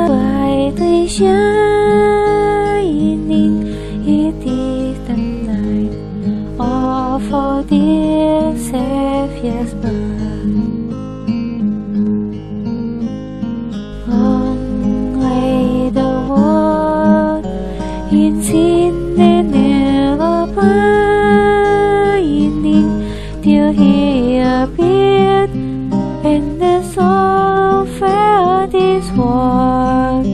brightly shining, it is the night of our dear Savior's birth. Long lay the world in sin and never pining, till He appeared, and the soul felt His word.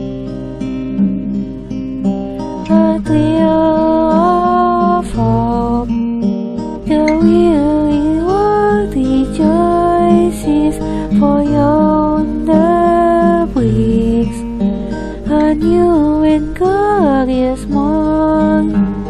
A thrill of hope, the weary world rejoices, for yonder breaks a new and glorious morn.